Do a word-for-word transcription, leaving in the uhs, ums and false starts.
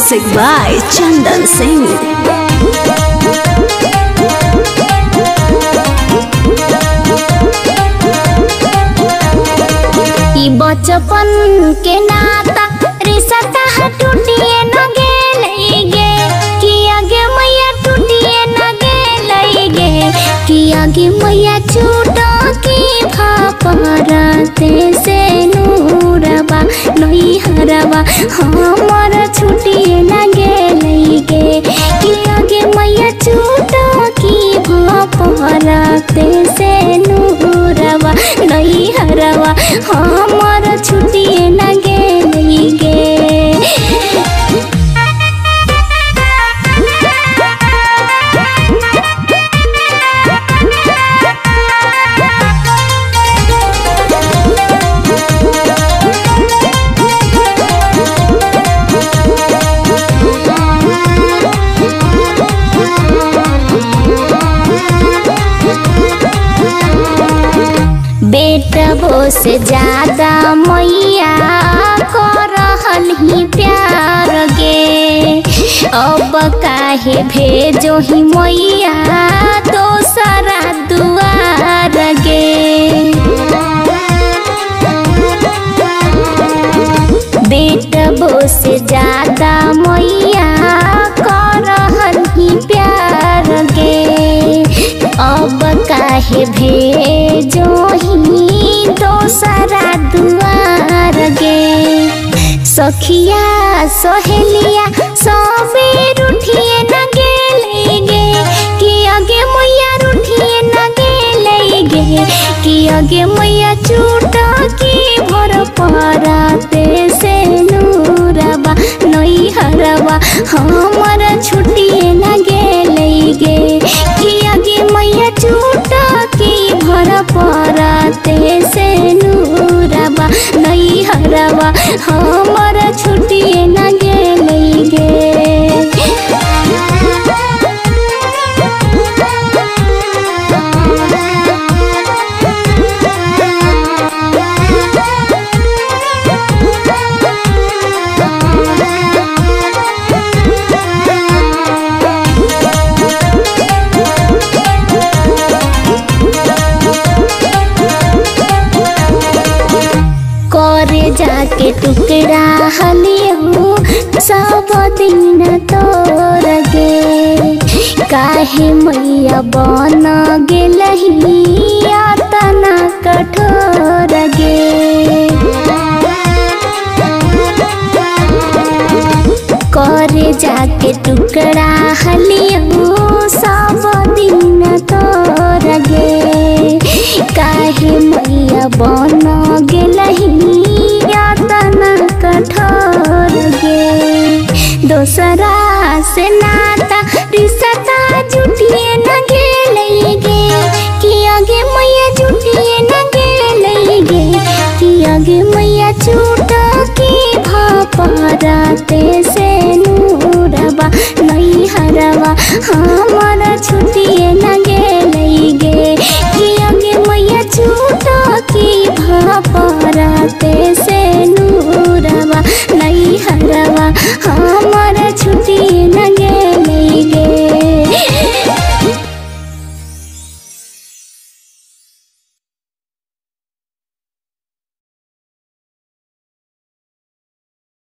Music by Chandan Singh. बचपन के नाता रिश्ता टूटिए न गेले गे कि आगे मैया टूटिए न गेले गे कि आगे मैया छूटो की भापरते से नूरबा नहीं हरबा हमर छूटिए न गेले गे कि आगे मैया छूटो की भापरते से नूरबा नहीं हरबा हमर छुट्टिए न गेले गे। बेटबो से ज्यादा मैया कर रहल ही प्यार गे अब काहे भेजो ही मैया दोसरा दुआर गे। बेटबो से ज्यादा मैया कर रहल ही प्यार गे अब काहे भेजो ही दोसरा दुआर गे। सखिया सहेलिया सबे रूठिए न गेले गे कि आगे मैया रूठिए न गेले गे कि आगे मैया छूटा की भर पराते से नूरबा नहीं हरबा हमर छुट्टिए न गेले गे कि आगे मैया छूटा की भर पराते से नूरबा नहीं हरबा हमर छुट्टिए न गेले गे। जाके टुकड़ा हलियो सब दिन तोर गे काहे मैया बन गेलही तना कठोर गे। करे जाके टुकड़ा हलियो सब दिन तोर गे काहे मैया बन गेलही तना कठोर गे। दोसरा से नाता रिश्ता जुटिए न गेले गे कि आगे मैया जुटिए न गेले गे कि आगे मैया छूटा की भापराते से नूरबा नहीं हरबा